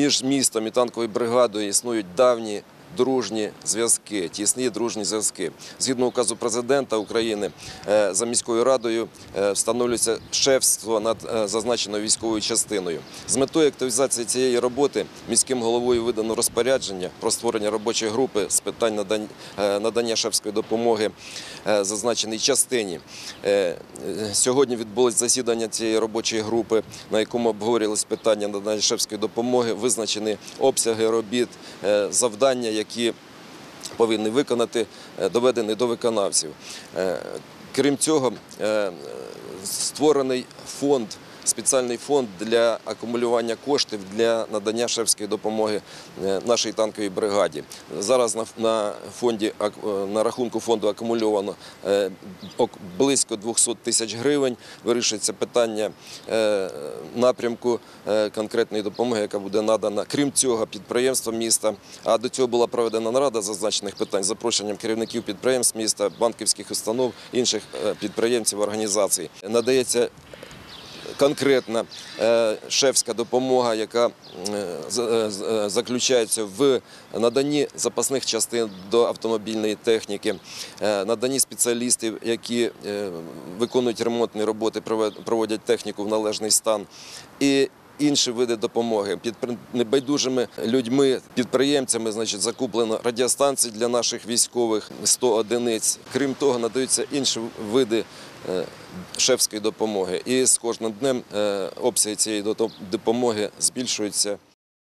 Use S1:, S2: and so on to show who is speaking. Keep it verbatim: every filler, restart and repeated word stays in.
S1: між містом і танковою бригадою існують давні дружні зв'язки, тісні дружні зв'язки. Згідно указу президента України, за міською радою встановлюється шефство над зазначеною військовою частиною. З метою активізації цієї роботи міським головою видано розпорядження про створення робочої групи з питань надання шефської допомоги зазначеній частині. Сьогодні відбулось засідання цієї робочої групи, на якому обговорювалися питання надання шефської допомоги, визначені обсяги робіт, завдання, які повинні виконати, доведені до виконавців. Крім цього, створений фонд, спеціальний фонд для акумулювання коштів для надання шефської допомоги нашій танковій бригаді. Зараз на фонді, на рахунку фонду акумульовано близько двохсот тисяч гривень. Вирішується питання напрямку конкретної допомоги, яка буде надана. Крім цього, підприємства міста, а до цього була проведена нарада зазначених питань з запрошенням керівників підприємств міста, банківських установ, інших підприємців, організацій. Надається конкретна шефська допомога, яка заключається в наданні запасних частин до автомобільної техніки, наданні спеціалістів, які виконують ремонтні роботи, проводять техніку в належний стан, і інші види допомоги. Під небайдужими людьми, підприємцями, значить, закуплено радіостанцій для наших військових сто одиниць. Крім того, надаються інші види шефської допомоги. І з кожним днем обсяги цієї допомоги збільшуються.